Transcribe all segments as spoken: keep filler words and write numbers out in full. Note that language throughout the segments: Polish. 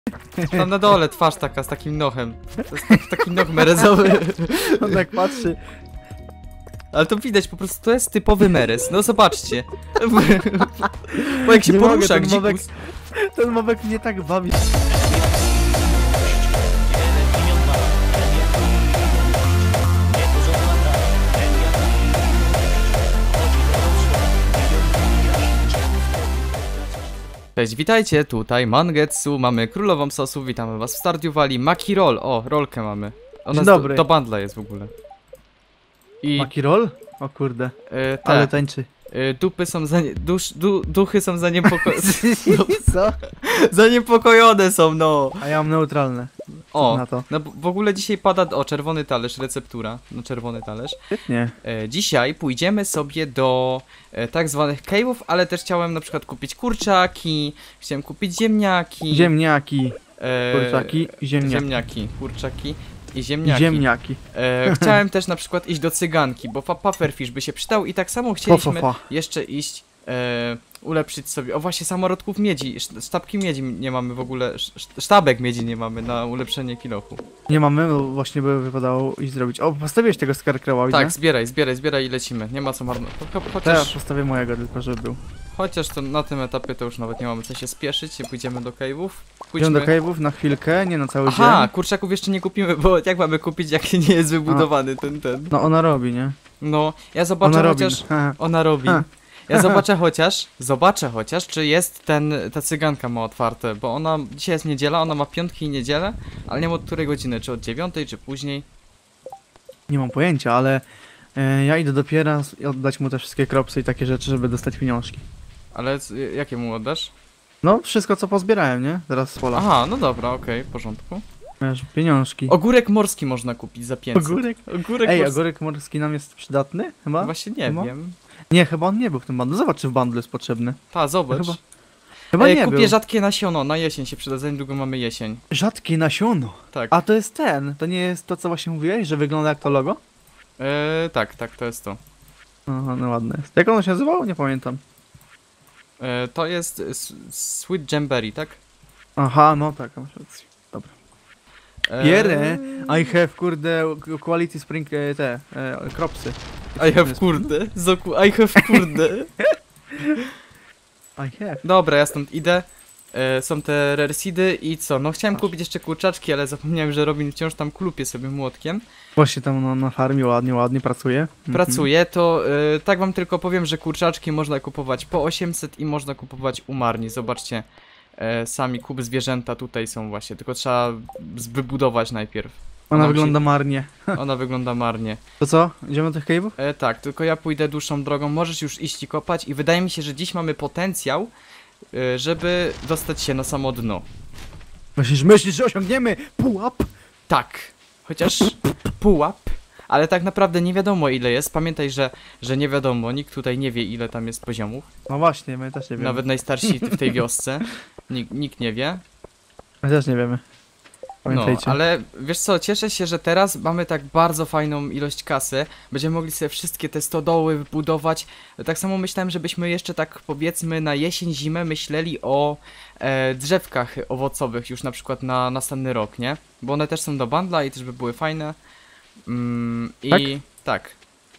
Tam na dole twarz taka z takim nochem. To jest tak, taki noch merezowy. On tak patrzy. Ale to widać, po prostu to jest typowy merez. No zobaczcie. Bo jak się Nie porusza, mogę, ten gdzie... mobek, ten mobek mnie tak bawi. Cześć, witajcie, tutaj Mangetsu, mamy królową sosu, witamy was w Stardew Valley, Maki Roll, o, rolkę mamy. Ona Dzień do, dobry. do bundla jest w ogóle. I Maki roll? O kurde, e, te, ale tańczy. e, dupy są zanie, dusz, du, duchy są zaniepokojone. Co? Zaniepokojone są, no. A ja mam neutralne. O, na to? no b- w ogóle dzisiaj pada, o, czerwony talerz, receptura, no czerwony talerz. Świetnie. E, dzisiaj pójdziemy sobie do e, tak zwanych cave'ów, ale też chciałem na przykład kupić kurczaki, chciałem kupić ziemniaki. Ziemniaki, e, kurczaki, ziemniaki. Ziemniaki, kurczaki i I ziemniaki. ziemniaki. E, chciałem też na przykład iść do cyganki, bo fa- pufferfish by się przydał i tak samo chcieliśmy Po, po, po. jeszcze iść, e, ulepszyć sobie, o właśnie samorodków miedzi, sz- sztabki miedzi nie mamy w ogóle, sz- sztabek miedzi nie mamy na ulepszenie kilofu. Nie mamy, bo właśnie by wypadało iść zrobić. O, postawiłeś tego Scarecrowa, widzę? Tak, zbieraj, zbieraj, zbieraj i lecimy, nie ma co marnować. Cho- cho- To ja Chociaż, postawię mojego tylko, żeby był. chociaż to na tym etapie to już nawet nie mamy co się spieszyć, pójdziemy do cave'ów. Idziemy do cave'ów na chwilkę, nie na cały Aha, dzień. kurczaków jeszcze nie kupimy, bo jak mamy kupić, jak nie jest wybudowany ten, ten. No ona robi, nie? No, ja zobaczę Ona robi. chociaż... Haha. Ona robi. Ha. Ja zobaczę chociaż, zobaczę chociaż, czy jest ten, ta cyganka ma otwarte, bo ona, dzisiaj jest niedziela, ona ma piątki i niedzielę, ale nie wiem od której godziny, czy od dziewiątej, czy później. Nie mam pojęcia, ale e, ja idę dopiero i oddać mu te wszystkie kropsy i takie rzeczy, żeby dostać pieniążki. Ale c- jakie mu oddasz? No, wszystko co pozbierałem, nie? Teraz z pola. Aha, no dobra, okej, w porządku. Wiesz, pieniążki. Ogórek morski można kupić za pięćset. Ogórek? Ogórek Ej, morski. ogórek morski nam jest przydatny? Chyba? Właśnie nie Chyba? wiem. Nie, chyba on nie był w tym bundlu. Zobacz, czy w bundlu jest potrzebny. Pa, zobacz. Chyba- Chyba Ej, nie kupię był. rzadkie nasiono, na jesień się przyda, za niedługo mamy jesień. Rzadkie nasiono. Tak. A to jest ten. To nie jest to, co właśnie mówiłeś, że wygląda jak to logo? E, tak, tak, to jest to. Aha, no ładne jest. Jak ono się nazywało? Nie pamiętam. E, to jest s- Sweet Jamberry, tak? Aha, no tak, masz rację. Dobra. E, Pierre, I have, kurde, quality spring, e, te, e, kropsy. I have kurde. Zoku, I have kurde. I have. Dobra, ja stąd idę. E, są te rare seedy i co? No chciałem Patrz. kupić jeszcze kurczaczki, ale zapomniałem, że Robin wciąż tam klupie sobie młotkiem. Właśnie tam no, na farmie ładnie, ładnie pracuje. Mhm. Pracuje, to e, tak wam tylko powiem, że kurczaczki można kupować po osiemset i można kupować u Marni. Zobaczcie, e, sami kup zwierzęta tutaj są właśnie, tylko trzeba z- wybudować najpierw. Ona Ona wygląda marnie. Ona wygląda marnie. To co? Idziemy do tych cave'ów? E, tak, tylko ja pójdę dłuższą drogą, możesz już iść i kopać i wydaje mi się, że dziś mamy potencjał, e, żeby dostać się na samo dno. Myślisz, myślisz, że osiągniemy pułap? Tak, chociaż pułap, ale tak naprawdę nie wiadomo ile jest. Pamiętaj, że, że nie wiadomo, nikt tutaj nie wie ile tam jest poziomów. No właśnie, my też nie wiemy. Nawet najstarsi w tej wiosce. Nikt, nikt nie wie. My też nie wiemy. No, Pamiętajcie. ale wiesz co, cieszę się, że teraz mamy tak bardzo fajną ilość kasy. Będziemy mogli sobie wszystkie te stodoły wybudować. Tak samo myślałem, żebyśmy jeszcze tak powiedzmy na jesień, zimę myśleli o e, drzewkach owocowych już na przykład na następny rok, nie? Bo one też są do bundla i też by były fajne. Mm, I tak.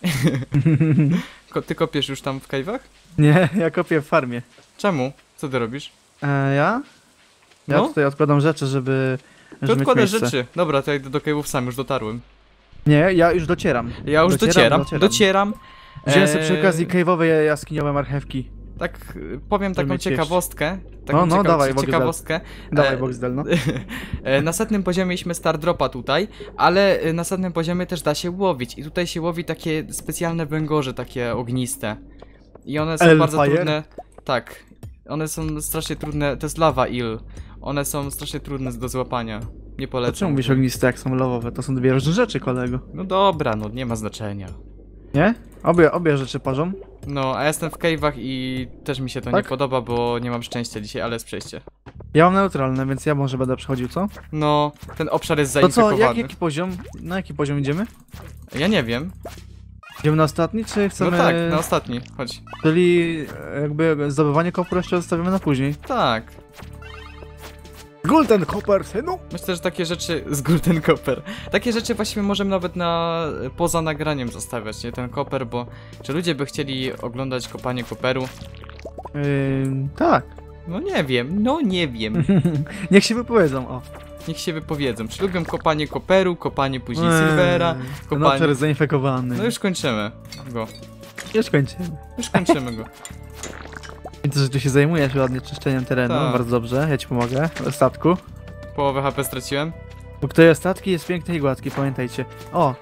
Ko- Ty kopiesz już tam w cave'ach? Nie, ja kopię w farmie. Czemu? Co ty robisz? E, ja? Ja No? tutaj odkładam rzeczy, żeby... Ty żeby mieć odkładasz miejsce. rzeczy. Dobra, to ja idę do cave'ów sam, już dotarłem. Nie, ja już docieram. Ja już docieram, docieram. docieram. Wziąłem sobie Eee, przy okazji cave'owe jaskiniowe marchewki. Tak, y, powiem taką mieć ciekawostkę. Taką No, no, cieka dawaj, Boxdel. ciekawostkę. Dawaj, E, Boxdel, no. e, na setnym poziomie mieliśmy Star Dropa tutaj, ale e, na setnym poziomie też da się łowić. I tutaj się łowi takie specjalne węgorze, takie ogniste. I one są bardzo Hellfire? trudne. Tak, one są strasznie trudne. To jest lava eel. One są strasznie trudne do złapania. Nie To polecam. czemu mówisz ogniste, jak są lowowe? To są dwie różne rzeczy, kolego. No dobra, no nie ma znaczenia. Nie? Obie, obie rzeczy parzą. No, a ja jestem w cave'ach i też mi się to nie Tak? podoba, bo nie mam szczęścia dzisiaj, ale jest przejście. Ja mam neutralne, więc ja może będę przechodził, co? No, ten obszar jest To co, zainfekowany. jak, jaki poziom? Na jaki poziom idziemy? Ja nie wiem. Idziemy na ostatni, czy chcemy... No tak, na ostatni, chodź. Czyli jakby zdobywanie kopu jeszcze zostawimy na później. Tak. Go! Golden Copper, synu? Myślę, że takie rzeczy z Golden Copper. Takie rzeczy właściwie możemy nawet na poza nagraniem zostawiać, nie ten koper, bo czy ludzie by chcieli oglądać kopanie koperu? Yy, tak. No nie wiem, no nie wiem. Niech się wypowiedzą, o. Niech się wypowiedzą, czy lubią kopanie koperu, kopanie później silvera, Ten kopanie... obszar jest zainfekowany. No już kończymy go. Już kończymy. Już kończymy go. Widzę, że ty się zajmujesz ładnie czyszczeniem terenu, Tak. bardzo dobrze, ja ci pomogę. W statku. Połowę H P straciłem. Bo kto jest statki, jest piękny i gładki, pamiętajcie. O!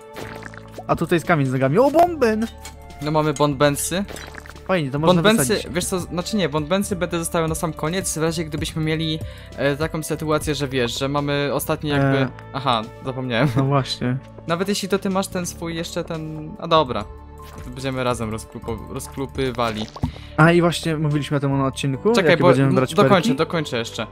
A tutaj jest kamień z nogami. O, bomben! No mamy bondbensy. Fajnie, to można Bondbensy, wysadzić. wiesz co, znaczy nie, bondbensy będę zostały na sam koniec, w razie gdybyśmy mieli e, taką sytuację, że wiesz, że mamy ostatni jakby... Eee. Aha, zapomniałem. No właśnie. Nawet jeśli to ty masz ten swój jeszcze ten... A dobra. To będziemy razem rozklupo... rozklupywali. A i właśnie mówiliśmy o tym na odcinku. Czekaj, jakie bo będziemy m- brać dokończę, perki? dokończę jeszcze.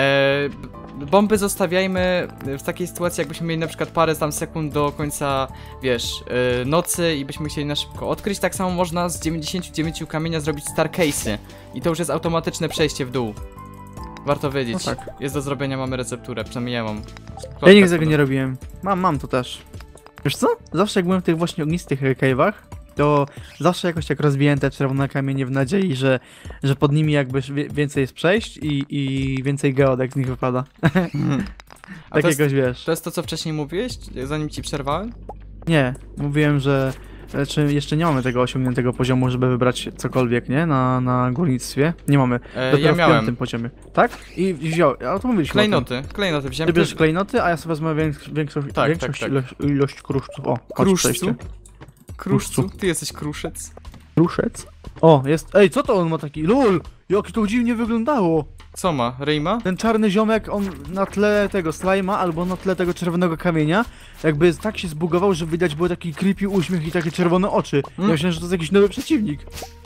E, b- bomby zostawiajmy w takiej sytuacji, jakbyśmy mieli na przykład parę tam sekund do końca, wiesz, e, nocy i byśmy chcieli na szybko odkryć. Tak samo można z dziewięćdziesięciu dziewięciu kamienia zrobić starcase'y. I to już jest automatyczne przejście w dół. Warto wiedzieć. No tak. Jest do zrobienia, mamy recepturę, przynajmniej ja mam. Ja nigdy tego nie robiłem. Mam, mam to też. Wiesz co? Zawsze jak byłem w tych właśnie ognistych cave'ach, to zawsze jakoś tak rozbijałem te czerwone kamienie w nadziei, że, że pod nimi jakby wie- więcej jest przejść i, i więcej geodek z nich wypada. Mhm. A Tak to jest, jakoś wiesz. to jest to, co wcześniej mówiłeś, zanim ci przerwałem? Nie, mówiłem, że znaczy jeszcze nie mamy tego osiągniętego poziomu, żeby wybrać cokolwiek, nie? Na, na górnictwie. Nie mamy. E, Dopiero ja w miałem. piątym poziomie. Tak? I wziął. A to mówiliśmy o tym. Klejnoty, klejnoty wziąłem. Ty bierzesz klejnoty, a ja sobie wezmę więks większą, Tak, większość tak, tak. Ilość, ilość kruszców. O, chodź, Kruszcu? przejście. Kruszcu? Ty jesteś kruszec? Kruszec? O, jest. Ej, co to on ma taki? LOL! Jakie to dziwnie wyglądało! Co ma? Ryjma? Ten czarny ziomek, on na tle tego slajma albo na tle tego czerwonego kamienia, jakby tak się zbugował, że widać było taki creepy uśmiech i takie czerwone oczy. Ja Mm. myślałem, że to jest jakiś nowy przeciwnik.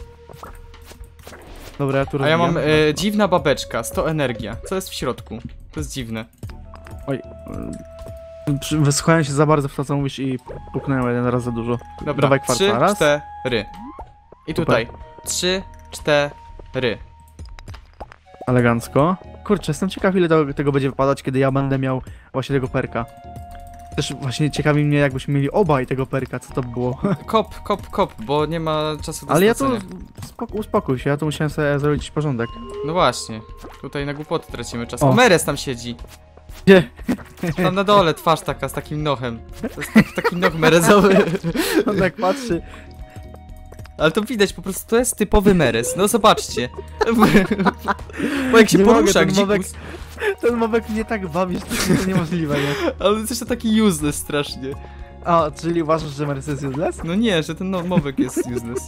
Dobra, ja tu A ja rozbijam. mam e, dziwna babeczka, sto energia. Co jest w środku? To jest dziwne. Oj. y, przy- Wysłuchałem się za bardzo w to, co mówisz i puknąłem jeden raz za dużo. Dobra, Dawaj kwarta, trzy, raz. cztery. I tutaj. Trzy, cztery. Elegancko. Kurczę, jestem ciekaw, ile to, tego będzie wypadać, kiedy ja będę miał właśnie tego perka. Też właśnie ciekawi mnie, jakbyśmy mieli obaj tego perka, co to by było. Kop, kop, kop, bo nie ma czasu do Ale ja tu... stracenia. Spoko, uspokój się, ja tu musiałem sobie zrobić porządek. No właśnie. Tutaj na głupoty tracimy czas. O. O, Meres tam siedzi. Gdzie? Tam na dole twarz taka z takim nochem. To jest tak, taki noch merezowy. On tak patrzy. Ale to widać, po prostu to jest typowy Meres. No zobaczcie. Bo jak się Nie mogę, porusza, ten gdzie mowek- Ten mowek mnie tak bawi, że to jest niemożliwe, nie? Ale coś to taki useless strasznie. A, czyli uważasz, że Mercedes jest useless? No nie, że ten no, mowek jest useless.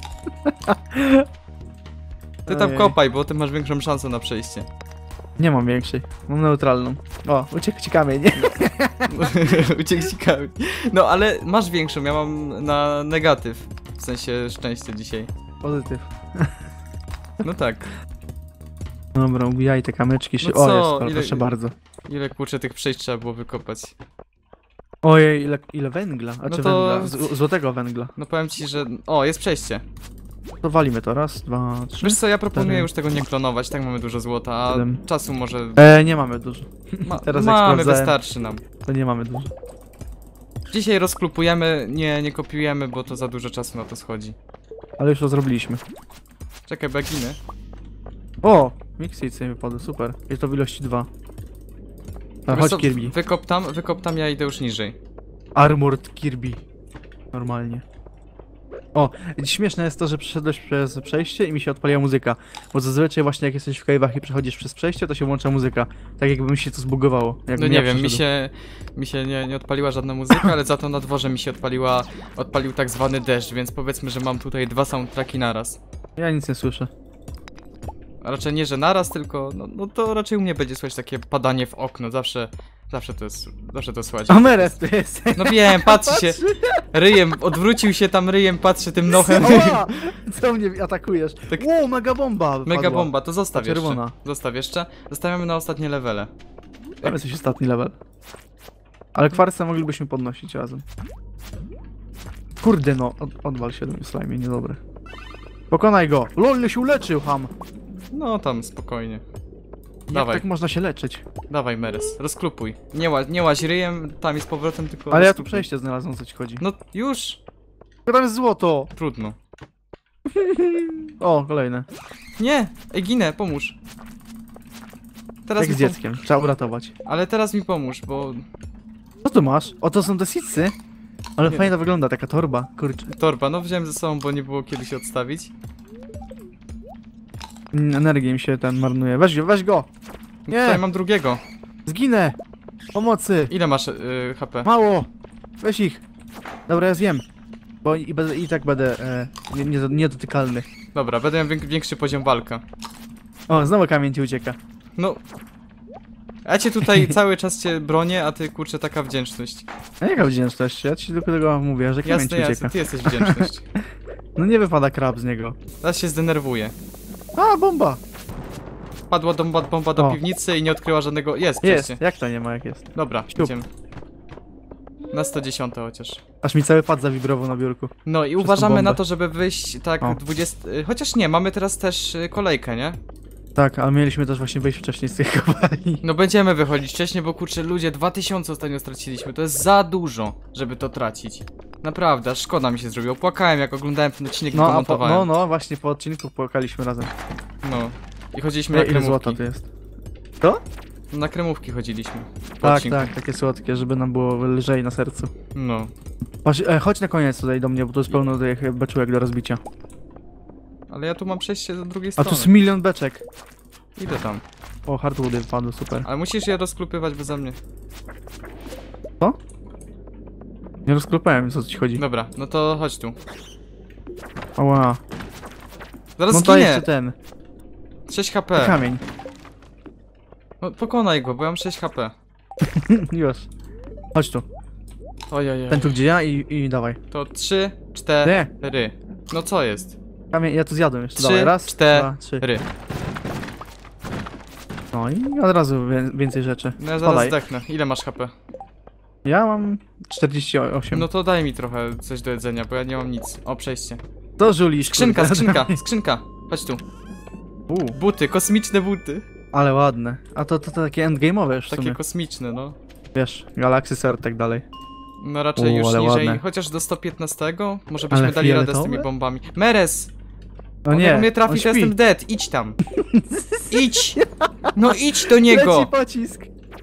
Ty tam Ojej. kopaj, bo ty masz większą szansę na przejście. Nie mam większej, mam neutralną. O, uciekł ci kamień, nie? Uciekł ci kamień. No ale masz większą, ja mam na negatyw. W sensie szczęście dzisiaj. Pozytyw. No tak. Dobra, ubijaj te kamyczki. Szy... No o, co? jest, pro- Ile- proszę bardzo. Ile kurczę tych przejść trzeba było wykopać. Ojej, ile, ile węgla? A No czy to- węgla? Z, złotego węgla. No powiem ci, że... O, jest przejście. To walimy to. Raz, dwa, trzy. Wiesz co, ja proponuję cztery, już tego nie klonować, tak mamy dużo złota, a siedem. czasu może... E, nie mamy dużo. Ma... teraz jak mamy, sprawdzałem. wystarczy nam. To nie mamy dużo. Dzisiaj rozklupujemy, nie, nie kopiujemy, bo to za dużo czasu na to schodzi. Ale już to zrobiliśmy. Czekaj, baginy. O! Mixit sobie wypadł, super. Jest to w ilości dwa. A, Wiesz chodź co, Kirby. Wykop tam, wykop tam, ja idę już niżej. Armored Kirby. Normalnie. O, śmieszne jest to, że przeszedłeś przez przejście i mi się odpaliła muzyka. Bo zazwyczaj właśnie jak jesteś w cave'ach i przechodzisz przez przejście, to się włącza muzyka. Tak jakby mi się to zbugowało. No jakbym nie ja wiem, mi przeszedłem. się, mi się nie, nie odpaliła żadna muzyka, ale za to na dworze mi się odpaliła, odpalił tak zwany deszcz, więc powiedzmy, że mam tutaj dwa soundtracki naraz. Ja nic nie słyszę. A raczej nie, że naraz, tylko, no, no to raczej u mnie będzie słychać takie padanie w okno, zawsze, zawsze to jest, zawsze to słychać. Ameres tu jest! No wiem, patrzy się, ryjem, odwrócił się tam ryjem, patrzy tym nochem. Oła! Co mnie atakujesz? Tak. Ło, mega bomba! Mega padła. bomba, to zostaw Ta jeszcze. czerwona. Zostaw jeszcze. Zostawiamy na ostatnie levele. Tam jesteś ostatni level. Ale kwarce moglibyśmy podnosić razem. Kurde no, od, odwal się do slime, niedobre. Pokonaj go! Lol, ile się uleczył, ham! No tam, spokojnie. Jak Dawaj, tak można się leczyć? dawaj Meres, rozklupuj. Nie, ła nie łaź ryjem, tam jest powrotem, tylko Ale ja tu rozklupuj. przejście znalazłem, o co ci chodzi. No już, No tam jest złoto! trudno. O, kolejne. Nie, ej, ginę, pomóż. Teraz Jak mi z pom- dzieckiem, trzeba uratować. Ale teraz mi pomóż, bo Co tu masz? O, to są te sicy? Ale Nie. fajnie to wygląda, taka torba, kurczę. torba, no wziąłem ze sobą, bo nie było kiedy się odstawić. Mm, Energię mi się ten marnuje. Weź go, weź go! Nie! Tutaj mam drugiego. Zginę! Pomocy! Ile masz y, H P? Mało! Weź ich! Dobra, ja zjem. Bo i, będę, i tak będę e, nie- nie- niedotykalny. Dobra, będę miał wiek- większy poziom walka. O, znowu kamień ci ucieka. No. Ja cię tutaj cały czas cię bronię, a ty kurczę taka wdzięczność. A jaka wdzięczność? Ja ci tylko tego mówię, że kamień Jasne, ci jasne, ucieka. ty jesteś wdzięczność. No nie wypada krab z niego. Teraz się zdenerwuję. A, bomba! Padła bomba, bomba do O. piwnicy i nie odkryła żadnego... Jest, Jest, przejście. jak to nie ma, jak jest? Dobra, Ślub. idziemy. Na sto dziesięć chociaż. Aż mi cały pad zawibrował na biurku. No i Przez tą uważamy na bombę. to, żeby wyjść tak O. dwudziesta... y, Chociaż nie, mamy teraz też y, kolejkę, nie? Tak, ale mieliśmy też właśnie wyjść wcześniej z tej kopalni. No będziemy wychodzić wcześniej, bo kurczę ludzie, dwa tysiące ostatnio straciliśmy. To jest za dużo, żeby to tracić. Naprawdę, aż szkoda mi się zrobiło. Płakałem jak oglądałem ten odcinek i No, go a po, montowałem. no, no, właśnie po odcinku płakaliśmy razem. No. I chodziliśmy Ile, na ile kremówki. złota to jest? To? Na kremówki chodziliśmy. Po Tak, odcinku. tak, takie słodkie, żeby nam było lżej na sercu. No. Patrz, e, chodź na koniec tutaj do mnie, bo tu jest pełno tych beczułek do rozbicia. Ale ja tu mam przejście do drugiej A strony. tu jest milion beczek. Idę tam. O, hardwoody wpadły, super. Ale musisz je rozklupywać beze mnie. Nie rozklopałem, co ci chodzi. Dobra, no to chodź tu. Ała. Zaraz No to zginę! jeszcze ten, sześć H P. kamień. No, pokonaj go, bo ja mam sześć H P. Już. Chodź tu. Ojej. Ten tu gdzie ja i, i dawaj. To trzy, cztery. No co jest? Kamień, ja tu zjadłem jeszcze, Trzy, dawaj. Raz, cztery. dwa, trzy. Ry. No i od razu wie, więcej rzeczy. No ja zaraz Spadaj. zdechnę. Ile masz H P? Ja mam czterdzieści osiem. No to daj mi trochę coś do jedzenia, bo ja nie mam nic. O, przejście. To żulisz. Skrzynka, kurde. skrzynka, skrzynka. Chodź tu. U, Buty, kosmiczne buty. ale ładne. A to, to, to takie endgame'owe już w Takie sumie. kosmiczne, no. Wiesz, Galaxy Ser i tak dalej. No raczej U, już ale niżej, ładne. chociaż do sto piętnaście. Może byśmy Ale dali radę z fioletowe? tymi bombami. Meres! O On nie, jak mnie on trafi, to śpi. jestem dead. Idź tam. Idź! No idź do Leci niego! pocisk.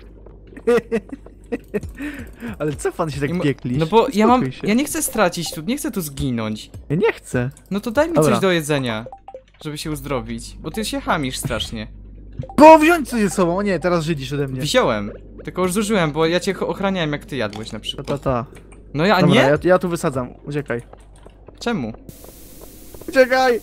Ale co pan się tak I mo- pieklisz? No bo ja mam. Uspokój się. Ja nie chcę stracić tu, nie chcę tu zginąć. Ja nie chcę. No to daj mi Dobra. coś do jedzenia, żeby się uzdrowić. Bo ty się chamisz strasznie. Go wziąć coś ze sobą. O nie, teraz żydzisz ode mnie. Wziąłem. Tylko już zużyłem, bo ja cię ochraniałem jak ty jadłeś na Ta, przykład. ta, ta. No ja Dobra, nie? ja, ja tu wysadzam. Uciekaj. Czemu? Uciekaj!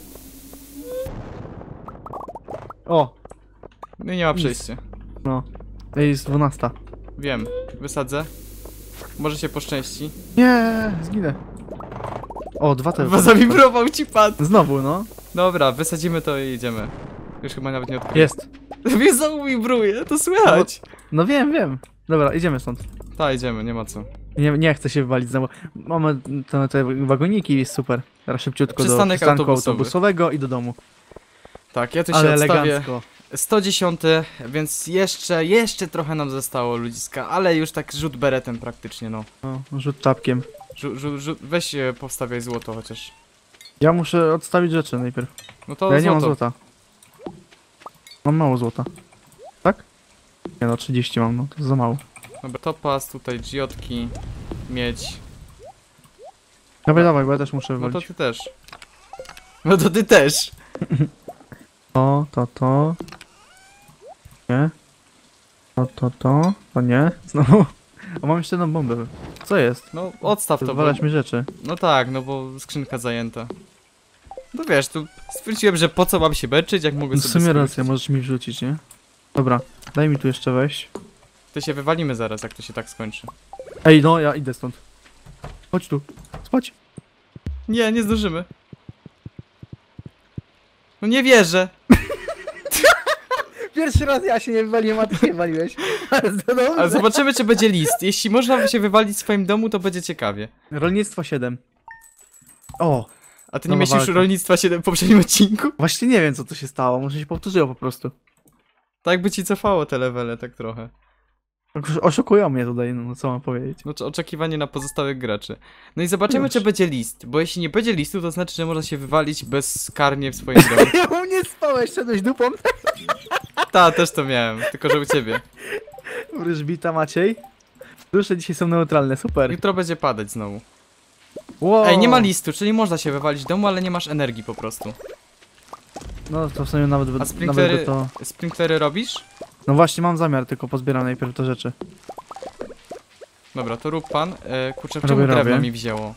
O, No i nie ma Nic. przejścia. no. To jest dwunasta. Wiem. Wysadzę. Może się poszczęści. Nie, zginę. O, dwa te. Bo zawibrował ci pad. Znowu, no. Dobra, wysadzimy to i idziemy. Już chyba nawet nie odkryję. Jest. Mnie znowu wibruje, to słychać. No wiem, wiem. Dobra, idziemy stąd. Ta, idziemy, nie ma co. Nie, nie chcę się wywalić znowu. Mamy te, te wagoniki, jest super. Teraz szybciutko do Przystanek przystanku autobusowy. autobusowego i do domu. Tak, ja tu się Ale odstawię. elegancko. sto dziesięć, więc jeszcze, jeszcze trochę nam zostało ludziska, ale już tak rzut beretem praktycznie, no. O, rzut czapkiem. Rzu, rzu, rzu, weź e, powstawiaj złoto chociaż. Ja muszę odstawić rzeczy najpierw. No to Ja nie mam złoto. złota. Mam mało złota. Tak? Nie no, trzydzieści mam, no to za mało. Dobra, topaz, tutaj giotki, miedź. Dawaj, dawaj, bo ja też muszę No to wywalić. ty też. No to ty też. To, to, to. Nie. To, to, to. To nie. Znowu. A mam jeszcze jedną bombę. Co jest? No odstaw to, bo... Zwalać mi rzeczy. No tak, no bo skrzynka zajęta. No wiesz, tu stwierdziłem, że po co mam się męczyć, jak mogę No w sobie sumie skrócić. racja, możesz mi wrzucić, nie? Dobra, daj mi tu jeszcze wejść. To się wywalimy zaraz, jak to się tak skończy. Ej, no ja idę stąd. Chodź tu. Spać. Nie, nie zdążymy. No nie wierzę. Pierwszy raz ja się nie wywaliłem, a ty się wywaliłeś. Ale zobaczymy, czy będzie list. Jeśli można się wywalić w swoim domu, to będzie ciekawie. Rolnictwo siedem. O, A ty nie Nowa myślisz walka. rolnictwa siedem w poprzednim odcinku? właśnie nie wiem co tu się stało, może się powtórzyło po prostu. Tak by ci cofało te levele, tak trochę. Oszukują mnie tutaj, no co mam powiedzieć. Znaczy oczekiwanie na pozostałych graczy. No i zobaczymy, Wiesz. czy będzie list, bo jeśli nie będzie listu, to znaczy, że można się wywalić bezkarnie w swoim domu. U mnie spałeś, szedłeś dupą. Ta, też to miałem, tylko że u ciebie. Wróżbita Maciej. Dusze dzisiaj są neutralne, super. Jutro będzie padać znowu. Wow. Ej, nie ma listu, czyli można się wywalić z domu, ale nie masz energii po prostu. No to w sumie nawet, A nawet sprinklery, by to... sprinklery robisz? No właśnie mam zamiar, tylko pozbieram najpierw te rzeczy. Dobra, to rób pan. E, kurczę, Robię, czemu drewno robię. mi wzięło?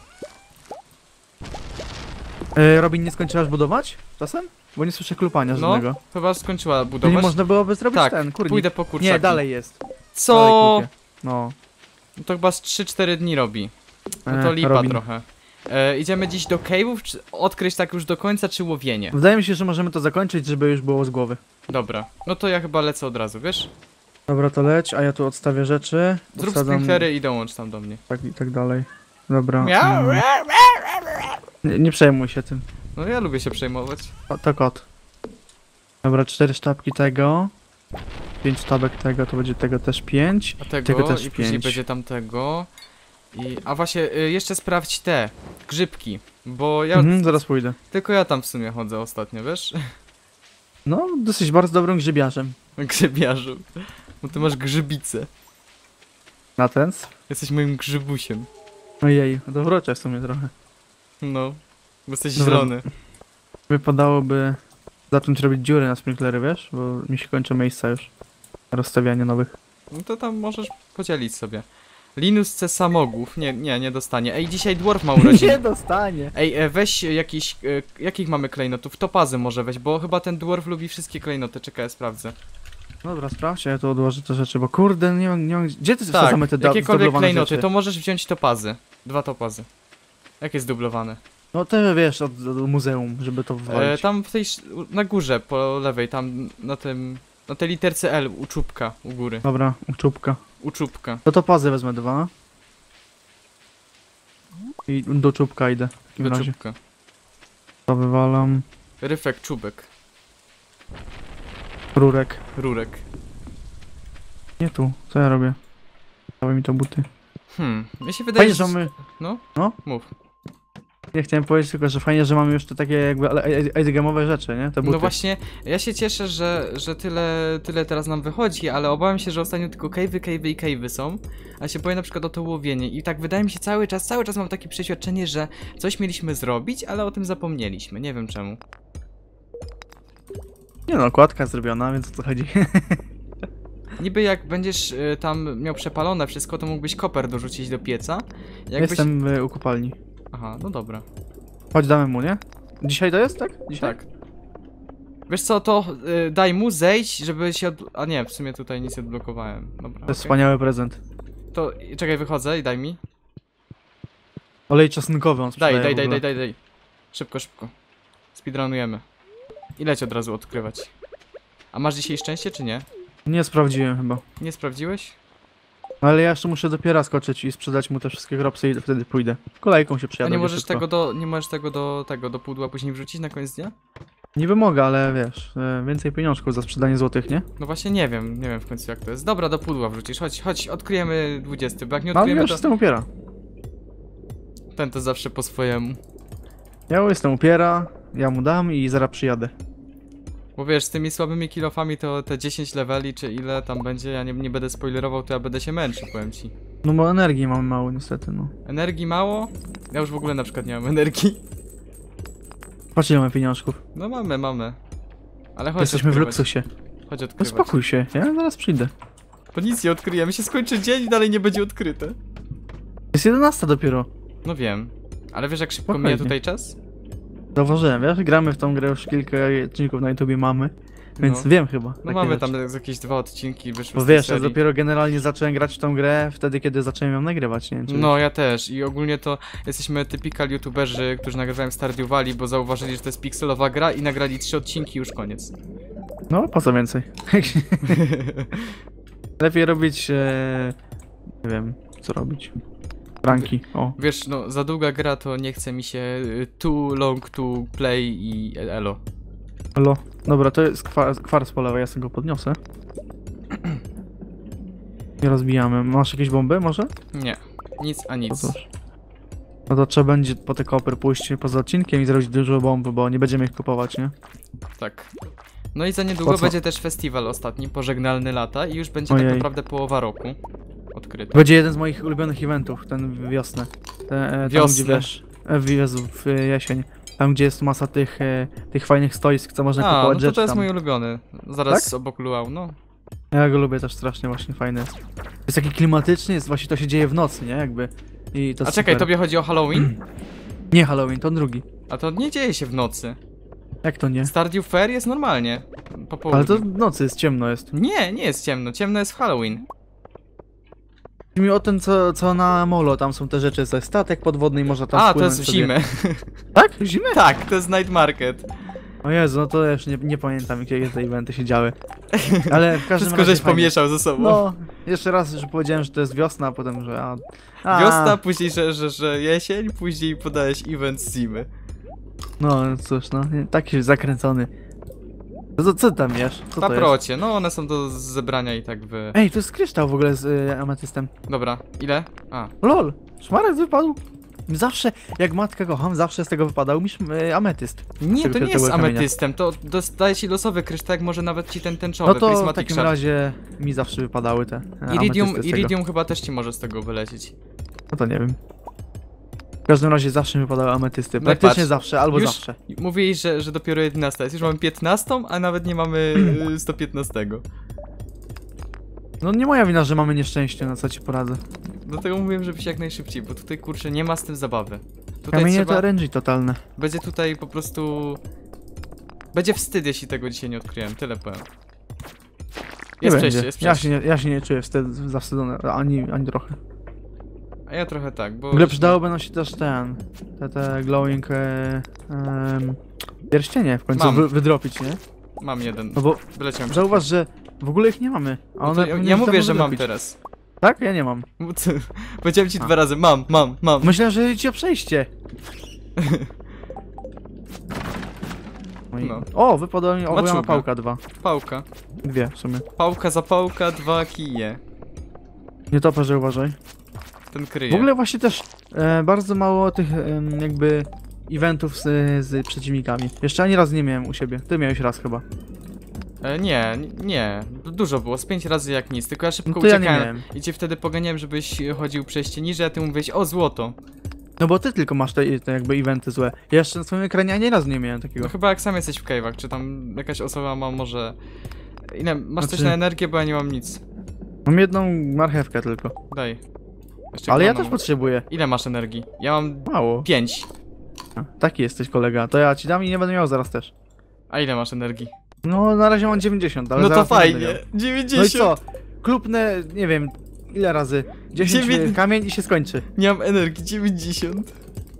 E, Robin, nie skończyłaś budować czasem? Bo nie słyszę klupania No, żadnego. chyba skończyła Czyli budować. można byłoby zrobić Tak, ten, kurnik. pójdę po kurczaki. Nie, dalej jest. Co? Dalej klupie. No. No to chyba z trzy cztery dni robi. No E, to lipa Robin. trochę. E, idziemy dziś do cave'ów, czy odkryć tak już do końca, czy łowienie? Wydaje mi się, że możemy to zakończyć, żeby już było z głowy. Dobra, no to ja chyba lecę od razu, wiesz? Dobra, to leć, a ja tu odstawię rzeczy. Zrób Posadzam- sprinklery i dołącz tam do mnie. Tak i tak dalej. Dobra. Miau. mm. Nie, nie przejmuj się tym. No ja lubię się przejmować. O, to kot. Dobra, cztery sztabki tego. Pięć sztabek tego, to będzie tego też pięć. A tego, Tego też i później pięć. będzie tamtego. I, a właśnie, y, jeszcze sprawdź te grzybki, bo ja Mhm, zaraz pójdę. tylko ja tam w sumie chodzę ostatnio, wiesz? No, dosyć bardzo dobrym grzybiarzem. Grzybiarzu. Bo ty masz grzybicę. Na ten? Jesteś moim grzybusiem. Ojej, to wrocze w sumie trochę. No, bo jesteś Dobra. zielony. Wypadałoby zacząć robić dziury na sprinklery, wiesz? Bo mi się kończą miejsca już. Rozstawianie nowych. No to tam możesz podzielić sobie. Linus C. Samogłów. Nie, nie, nie dostanie. Ej, dzisiaj dwarf ma urodziny. Nie dostanie! Ej, e, weź jakiś... E, jakich mamy klejnotów? Topazy może weź, bo chyba ten dwarf lubi wszystkie klejnoty. Czekaj, ja sprawdzę. Dobra, sprawdź, a ja tu odłożę te rzeczy, bo kurde, nie mam... Nie mam... Gdzie ty Tak, wsadzamy te da- jakiekolwiek zdublowane klejnoty, rzeczy? to możesz wziąć topazy. Dwa topazy. Jakie zdublowane? No te wiesz, od, od muzeum, żeby to E, wywalić. tam w tej... sz- na górze, po lewej, tam na tym... Na tej literce L, u czubka, u góry. Dobra, czubka. U czubka. To topazy wezmę dwa. I do czubka idę. W takim Do razie. czubka. To wywalam. Ryfek, czubek. Rurek. Rurek. Nie tu, co ja robię? Dawaj mi to buty. Hmm, mi się wydaje, Fajnie, że mamy... No? No? Mów. Nie chciałem powiedzieć tylko, że fajnie, że mamy już te takie jakby game'owe rzeczy, nie? Te buty. No właśnie, ja się cieszę, że, że tyle, tyle teraz nam wychodzi, ale obawiam się, że ostatnio tylko cave'y, cave'y i cave'y są, a się boję na przykład o to łowienie i tak wydaje mi się cały czas, cały czas mam takie przeświadczenie, że coś mieliśmy zrobić, ale o tym zapomnieliśmy, nie wiem czemu. Nie no, okładka zrobiona, więc o co chodzi? Niby jak będziesz y, tam miał przepalone wszystko, to mógłbyś koper dorzucić do pieca. Jakbyś... Jestem y, u kopalni. Aha, no dobra. Chodź, damy mu, nie? Dzisiaj to jest, tak? Dzisiaj? Tak. Wiesz co, to y, daj mu zejść, żeby się od... A nie, w sumie tutaj nic nie odblokowałem. Dobra, To jest okej. wspaniały prezent. To czekaj, wychodzę i daj mi. Olej czosnkowy on Daj, sprzedaje daj, w daj, ogóle. daj, daj, daj. Szybko, szybko. Speedrunujemy. I leć od razu odkrywać. A masz dzisiaj szczęście, czy nie? Nie sprawdziłem chyba. Nie sprawdziłeś? No ale ja jeszcze muszę dopiero skoczyć i sprzedać mu te wszystkie kropsy i wtedy pójdę. Kolejką się A przyjadę. nie możesz tego do, nie możesz tego do, tego do pudła później wrzucić na koniec dnia? Niby mogę, ale wiesz, e, więcej pieniążków za sprzedanie złotych, nie? No właśnie nie wiem, nie wiem w końcu jak to jest. Dobra, do pudła wrzucisz, chodź, chodź, odkryjemy dwudziesty, bo jak nie No ale ja odkryjemy już to... jestem upiera. Ten to zawsze po swojemu. Ja jestem upiera, ja mu dam i zaraz przyjadę. Bo wiesz, z tymi słabymi kilofami to te dziesięć leveli, czy ile tam będzie, ja nie, nie będę spoilerował, to ja będę się męczył, powiem ci. No bo energii mamy mało niestety, no. Energii mało? Ja już w ogóle na przykład nie mam energii. Patrz ile mamy pieniążków. No mamy, mamy. Ale chodź Jesteśmy w odkrywać. luksusie. Chodź No odkrywać. spokój się, ja zaraz przyjdę. Bo nic nie odkryjemy, się skończy dzień i dalej nie będzie odkryte. Jest jedenasta dopiero. No wiem. Ale wiesz jak szybko Spokojnie. mija tutaj czas? Zauważyłem, wiesz, gramy w tą grę już kilka odcinków na YouTubie mamy. Więc No. wiem chyba. No takie mamy rzeczy. tam z jakieś dwa odcinki wyszły Bo z tej wiesz, ja serii. dopiero generalnie zacząłem grać w tą grę wtedy, kiedy zacząłem ją nagrywać, nie wiem, czy No ja też i ogólnie to jesteśmy typical youtuberzy, którzy nagrywają Stardew Valley, bo zauważyli, że to jest pikselowa gra i nagrali trzy odcinki już koniec. No, po co więcej? Lepiej robić, e... nie wiem, co robić. Ranki, o. Wiesz, no za długa gra to nie chce mi się y, too long to play i elo. Halo? Dobra, to jest kwar kwarc po lewej, ja sobie go podniosę. Nie rozbijamy. Masz jakieś bomby może? Nie, nic a No nic. cóż. No to trzeba będzie po te kopy pójść poza odcinkiem i zrobić dużo bomb, bo nie będziemy ich kupować, nie? Tak. No i za niedługo Po co? będzie też festiwal ostatni, pożegnalny lata i już będzie tak Ojej. naprawdę połowa roku odkryty. Będzie jeden z moich ulubionych eventów, ten w wiosnę. Te, e, tam, Wiosnę. gdzie wiesz, e, w, Jezu, w e, jesień. Tam gdzie jest masa tych, e, tych fajnych stoisk, co można A, no kupować to rzeczy to jest tam. mój ulubiony. Zaraz Tak? obok Luau, no. Ja go lubię też strasznie, właśnie fajny jest. Jest taki klimatyczny, jest właśnie to się dzieje w nocy, nie? Jakby. I to A czekaj, super. tobie chodzi o Halloween? Nie Halloween, to drugi. A to nie dzieje się w nocy. Jak to nie? Stardew Fair jest normalnie. Po południu. Ale to w nocy jest, ciemno jest. Nie, nie jest ciemno. Ciemno jest w Halloween. Chodzi mi o tym, co, co na molo, tam są te rzeczy ze statek podwodny i można tam A, to wpłynąć jest w sobie. zimę. Tak? W zimę? Tak, to jest Night Market. O Jezu, no to ja już nie, nie pamiętam, jakie te eventy się działy. Ale w każdym Wszystko razie żeś fajnie. pomieszał ze sobą. No, jeszcze raz, że powiedziałem, że to jest wiosna, a potem, że... A, a, Wiosna, później, że, że, że jesień, później podałeś event z zimy. No cóż, no, nie- taki zakręcony. No to co ty tam jesz? Co to jest? Paprocie, no one są do zebrania i tak wy... Ej, to jest kryształ w ogóle z y, ametystem. Dobra, ile? A, Lol, szmarek wypadł. Zawsze, jak matkę kocham, zawsze z tego wypadał mi szm- y, ametyst. nie, Tego to nie jest fioletowego kamienia. ametystem, to dostaje ci losowy kryształek, może nawet ci ten tęczowy, No to w Prismatic takim Shard. razie mi zawsze wypadały te e, Iridium, ametysty z tego. Iridium chyba też ci może z tego wylecieć. No to nie wiem. W każdym razie zawsze mi wypadały ametysty. No Praktycznie patrz, zawsze, albo już- zawsze. Mówiłeś, że, że dopiero jedenasta jest, już mamy piętnastą, a nawet nie mamy y, sto piętnastego. No nie moja wina, że mamy nieszczęście, na co ci poradzę. Dlatego mówiłem, żebyś jak najszybciej, bo tutaj kurczę nie ma z tym zabawy. Tutaj Kamienie trzeba... to R N G totalne. Będzie tutaj po prostu... Będzie wstyd, jeśli tego dzisiaj nie odkryłem, tyle powiem. Nie Jest będzie. przejście, jest Ja przejście. się nie, ja się nie czuję wstyd, zawstydzony, ani, ani trochę. A ja trochę tak, bo... W ogóle przydałoby nam się też ten, te, te glowing e, em, pierścienie w końcu Mam. wy, wydropić, nie? Mam jeden, No bo wyleciałem przed zauważ, że w ogóle ich nie mamy. A No one to ja, powinny ja już mówię, dawno że mam wydropić. teraz. Tak? Ja nie mam. Powiedziałem ci A. dwa razy, mam, mam, mam. Myślałem, że ci o przejście. No i... No. O, wypadła mi owojona Maczuga. pałka dwa. Pałka. Dwie w sumie. Pałka za pałka, dwa kije. Nie toperze, uważaj. Ten kryje. W ogóle właśnie też e, bardzo mało tych em, jakby eventów z, z przeciwnikami. Jeszcze ani raz nie miałem u siebie. Ty miałeś raz chyba. E, nie, nie. Dużo było, z pięć razy jak nic, tylko ja szybko No to ja nie uciekałem. miałem. I cię wtedy poganiałem, żebyś chodził przejście niżej, a ty mówiłeś, o złoto. No bo ty tylko masz te, te jakby eventy złe. Ja jeszcze na swoim ekranie ani razu nie miałem takiego. No chyba jak sam jesteś w cave'ach, czy tam jakaś osoba ma może... Ile, masz coś Znaczy- na energię, bo ja nie mam nic. Mam jedną marchewkę tylko. Daj. Jeszcze Ale ja kloną. też potrzebuję. Ile masz energii? Ja mam Mało. pięć. A, taki jesteś kolega. To ja ci dam i nie będę miał zaraz też. A ile masz energii? No na razie mam dziewięćdziesiąt, ale No to zaraz nie będę fajnie. miał. No i dziewięćdziesiąt. co? Klupnę, nie wiem, ile razy? dziesięć Dziewię- kamień i się skończy. Nie mam energii, dziewięćdziesiąt.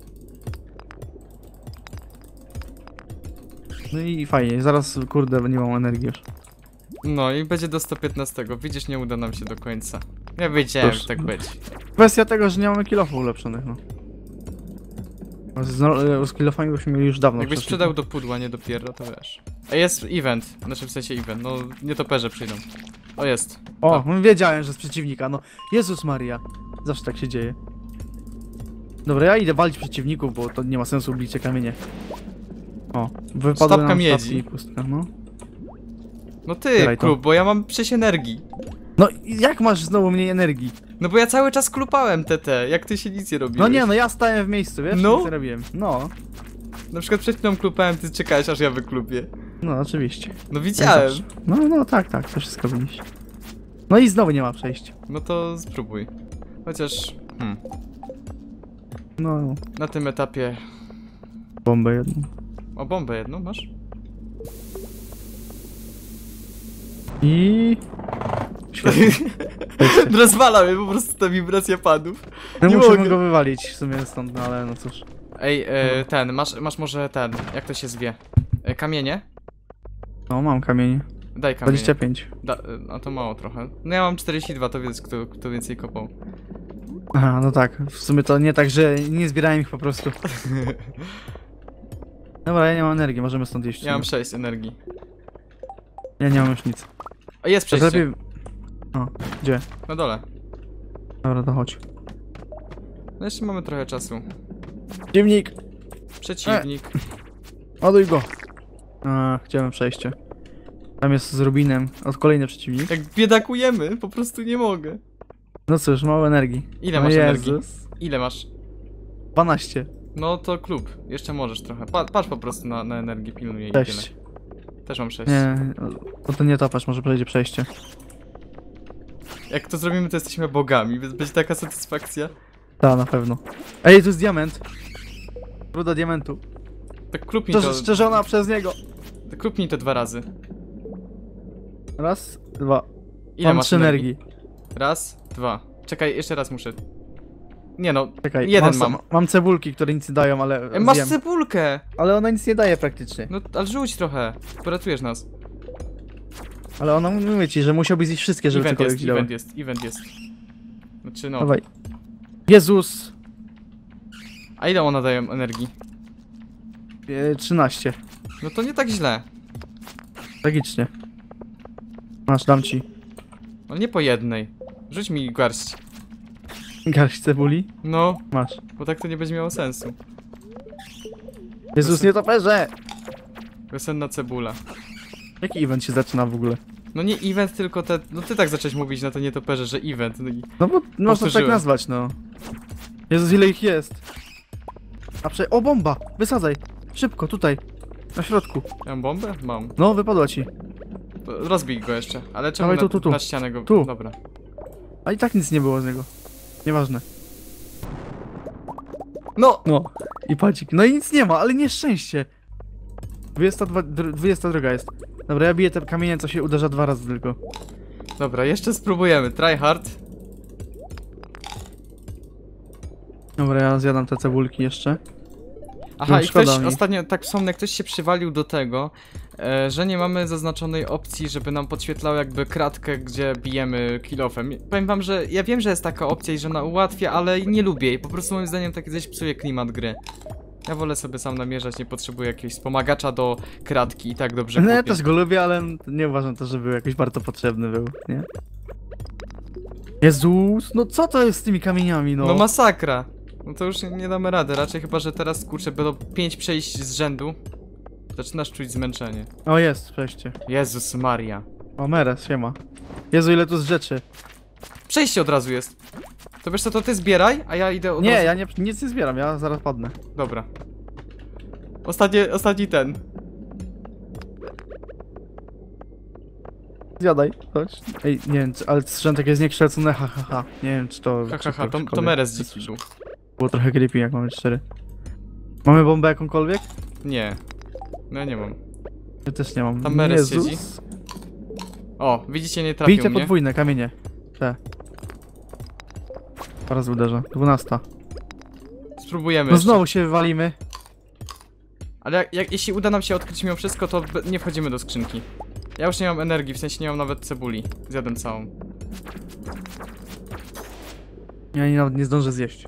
No i fajnie, zaraz kurde nie mam energii już. No i będzie do sto piętnaście. Widzisz, nie uda nam się do końca. Ja wiedziałem, Cóż. że tak będzie. Kwestia tego, że nie mamy kilofów ulepszonych, no. Z, no, z kilofami byśmy mieli już dawno. Jakbyś przeszli. sprzedał do pudła, nie dopiero, to wiesz. A jest event, znaczy w sensie event, no nietoperze przyjdą. O jest. O, no wiedziałem, że z przeciwnika, no. Jezus Maria. Zawsze tak się dzieje. Dobra, ja idę walić przeciwników, bo to nie ma sensu bicie kamienie. O, wypadły Sztabka nam miedzi. sztabki i pustka, no. No ty, Zbieraj to. klub, bo ja mam sześć energii. No i jak masz znowu mniej energii? No bo ja cały czas klupałem T T, jak ty się nic nie robiłeś. No nie, no ja stałem w miejscu, wiesz? No. Nic nie robiłem. No, Na przykład przed chwilą klupałem, ty czekałeś aż ja wyklupię. no oczywiście. No widziałem. Zawsze. No, no tak, tak, to wszystko widzisz. No i znowu nie ma przejścia. No to spróbuj. Chociaż, hmm, No, na tym etapie... bombę jedną. O, bombę jedną masz? I... Świetnie. Wejście. Rozwala mnie po prostu ta wibracja padów. No Nie musimy mogę. go wywalić w sumie stąd, no ale no cóż. Ej, e, ten, masz, masz może ten, jak to się zwie? E, kamienie? No, mam kamienie. Daj kamienie. dwadzieścia pięć. Da, a to mało trochę. No ja mam czterdzieści dwa, to więc kto, kto więcej kopał. Aha, no tak. W sumie to nie tak, że nie zbierałem ich po prostu. Dobra, ja nie mam energii, możemy stąd iść. Ja mam sześć energii. Ja nie mam już nic. O, jest To przejście. lepiej... O, gdzie? Na dole. Dobra, to chodź. No jeszcze mamy trochę czasu. Dziwnik! Przeciwnik. Ładuj go! A, chciałem przejście. Tam jest z Rubinem. Od kolejny przeciwnik. Jak biedakujemy, po prostu nie mogę. No cóż, mało energii. Ile O masz Jezus. energii? Ile masz? dwanaście. No to klub. Jeszcze możesz trochę. Pa patrz po prostu na, na energię, pilnuj jej tyle. Cześć. Też mam sześć. Nie, no to nie topasz, może przejdzie przejście. Jak to zrobimy, to jesteśmy bogami, więc będzie taka satysfakcja. Tak, na pewno. Ej, tu jest diament. Ruda diamentu. Tak klub mi to... Szczerze, szczerzona przez niego. Tak klub mi to dwa razy. Raz, dwa. Ile Mam masz trzy energii? energii. Raz, dwa. Czekaj, jeszcze raz muszę. Nie no, Czekaj, jeden mam. mam. Mam cebulki, które nic nie dają, ale E, masz zjem. cebulkę! Ale ona nic nie daje praktycznie. No, ale rzuć trochę. Poratujesz nas. Ale ona mówi ci, że musiałbyś zjeść wszystkie, żeby Event cokolwiek jest, ci dało. event jest, event jest. Znaczy no. Dawaj. Jezus! A ile ona daje energii? E, trzynaście. No to nie tak źle. Tragicznie. Masz, dam ci. Ale nie po jednej. Rzuć mi garść. Garść cebuli. No, Masz. bo tak to nie będzie miało sensu. Jezus, nie toperze! Wiosenna cebula. Jaki event się zaczyna w ogóle? No nie event, tylko te... No ty tak zacząłeś mówić na to nietoperze, że event. No i... No bo można tak Powtórzyłem. nazwać, no. Jezus, ile ich jest? A prze... O, bomba! Wysadzaj! Szybko, tutaj. Na środku. Ja mam bombę? Mam. No, wypadła ci. To rozbij go jeszcze. Ale czemu Dawaj, na, tu, tu, tu. na ścianę go... Tu. Dobra. A i tak nic nie było z niego. Nieważne. No! No. I padzik. No i nic nie ma, ale nieszczęście. dwudziesta dwa, dr- dwudziesta druga jest. Dobra, ja biję te kamienie, co się uderza dwa razy tylko. Dobra, jeszcze spróbujemy. Try hard. Dobra, ja zjadam te cebulki jeszcze. Aha, i szkoda ktoś mi. ostatnio, tak wspomnę, ktoś się przywalił do tego, e, że nie mamy zaznaczonej opcji, żeby nam podświetlało jakby kratkę, gdzie bijemy kill-offem. Powiem wam, że ja wiem, że jest taka opcja i że ona ułatwia, ale nie lubię jej. Po prostu moim zdaniem takie coś psuje klimat gry. Ja wolę sobie sam namierzać, nie potrzebuję jakiegoś wspomagacza do kratki i tak dobrze No ja kupię. też go lubię, ale nie uważam to, żeby jakoś bardzo potrzebny był, nie? Jezus, no co to jest z tymi kamieniami, no? No masakra. No to już nie, nie damy rady, raczej chyba, że teraz kurczę, będą pięć przejść z rzędu. Zaczynasz czuć zmęczenie. O, jest przejście. Jezus Maria. O, Meres, siema. Jezu, ile tu z rzeczy. Przejście od razu jest. To wiesz co, to ty zbieraj, a ja idę od Nie, razu... ja nie, nic nie zbieram, ja zaraz padnę. Dobra. Ostatni, ostatni ten. Zjadaj, chodź. Ej, nie wiem, czy- ale strzętek jest niekształcony, ha, ha, ha. Nie wiem, czy to... Ha, czy ha, ha, to, to cokolwiek. Meres dziki był. Było trochę creepy, jak mamy cztery. Mamy bombę jakąkolwiek? Nie. No ja nie mam. Ja też nie mam. Tam Meres Jezus. siedzi. O, widzicie, nie trafił Bijcie mnie. podwójne kamienie. Te. Teraz uderzę. Dwunasta. Spróbujemy No jeszcze. znowu się wywalimy. Ale jak, jak, jeśli uda nam się odkryć mimo wszystko, to be- nie wchodzimy do skrzynki. Ja już nie mam energii, w sensie nie mam nawet cebuli. Zjadłem całą. Ja nie, nawet nie zdążę zjeść.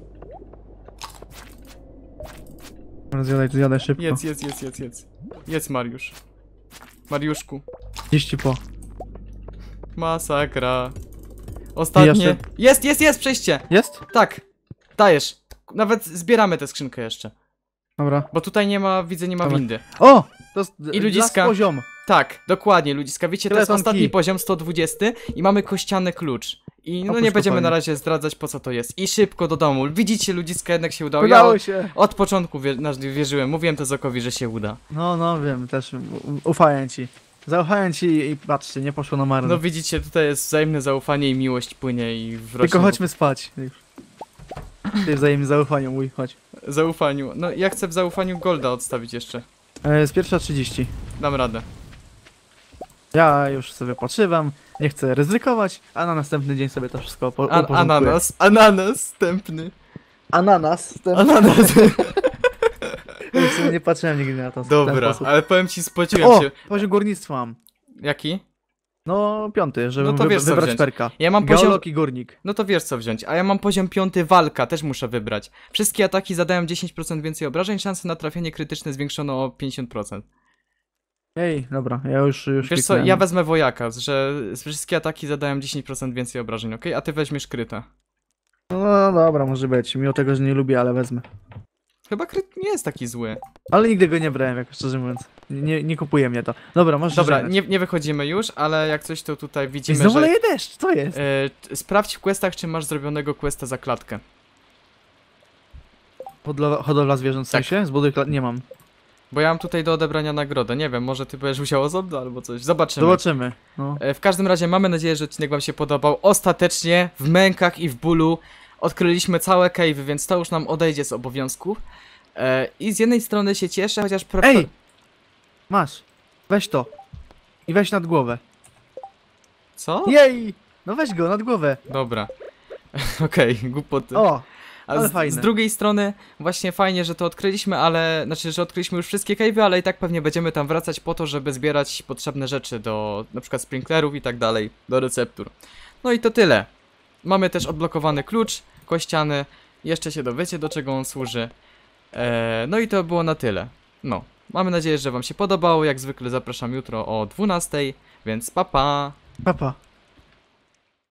Dobra, zjadaj, to zjadaj szybko. Jedz, jedz, jedz, jedz, jedz. Jedz, Mariusz. Mariuszku. trzydzieści po. Masakra. Ostatnie. jeszcze? Jest, jest, jest, przejście! Jest? Tak. Dajesz. Nawet zbieramy tę skrzynkę jeszcze. Dobra. Bo tutaj nie ma, widzę, nie ma Dobra. windy. O! To jest I ludziska. las poziom. Tak, dokładnie, ludziska. Wiecie, to jest Skeleton ostatni key. poziom, sto dwadzieścia i mamy kościany klucz. I no Opuść nie będziemy kopalnię. na razie zdradzać, po co to jest. I szybko do domu. Widzicie, ludziska, jednak się udało. Ja Udało od, się. od początku wie, nasz- wierzyłem, mówiłem to Zokowi, że się uda. No, no, wiem, też u- ufałem ci. Zaufałem ci i patrzcie, nie poszło na marne. No widzicie, tutaj jest wzajemne zaufanie i miłość płynie i w Tylko chodźmy spać. Już. Ty wzajemnie zaufanie, mój, chodź. zaufaniu. No ja chcę w zaufaniu Golda odstawić jeszcze. E, z pierwsza trzydzieści. Dam radę. Ja już sobie poczywam, nie chcę ryzykować, a na następny dzień sobie to wszystko po, An uporządkuję. ananas, ananas, stępny. Ananas? Ten... Ananas. W sumie nie patrzyłem nigdy na to. w ten Dobra, sposób. ale powiem ci, spociłem O! się. Poziom górnictwa mam. Jaki? No, piąty, żeby No to wy wiesz, co wybrać wziąć. perka. Ja mam poziom... Geolog i górnik. No to wiesz co wziąć, a ja mam poziom piąty walka, też muszę wybrać. Wszystkie ataki zadają dziesięć procent więcej obrażeń, szanse na trafienie krytyczne zwiększono o pięćdziesiąt procent. Ej, dobra, ja już, już Wiesz co, kliknąłem. ja wezmę wojaka, że wszystkie ataki zadają dziesięć procent więcej obrażeń, ok? A ty weźmiesz kryta. No dobra, może być. Mimo tego, że nie lubię, ale wezmę. Chyba kryt nie jest taki zły. Ale nigdy go nie brałem, jak szczerze mówiąc. Nie, nie kupuje mnie to. Dobra, możesz Dobra, żegnać. nie, nie wychodzimy już, ale jak coś to tutaj I widzimy, znowu że... leje deszcz, co jest? E, t- sprawdź w questach, czy masz zrobionego questa za klatkę. Hodowla, hodowla zwierząt w Tak. sensie? Zbuduj kla... Nie mam. Bo ja mam tutaj do odebrania nagrodę, nie wiem, może ty będziesz musiał osobno albo coś, zobaczymy. Zobaczymy. No. E, w każdym razie mamy nadzieję, że odcinek wam się podobał. Ostatecznie, w mękach i w bólu, odkryliśmy całe cave'y, więc to już nam odejdzie z obowiązków. E, I z jednej strony się cieszę, chociaż... prefer- Ej! Masz. Weź to. I weź nad głowę. Co? Jej! No weź go, nad głowę. Dobra. Okej, głupoty. O! A ale z, fajne. z drugiej strony, właśnie fajnie, że to odkryliśmy, ale... Znaczy, że odkryliśmy już wszystkie cave'y, ale i tak pewnie będziemy tam wracać po to, żeby zbierać potrzebne rzeczy do... na przykład sprinklerów i tak dalej, do receptur. No i to tyle. Mamy też odblokowany klucz kościany. Jeszcze się dowiecie, do czego on służy. Eee, no i to było na tyle. No, mamy nadzieję, że wam się podobało. Jak zwykle zapraszam jutro o dwunastej, więc pa pa! Papa.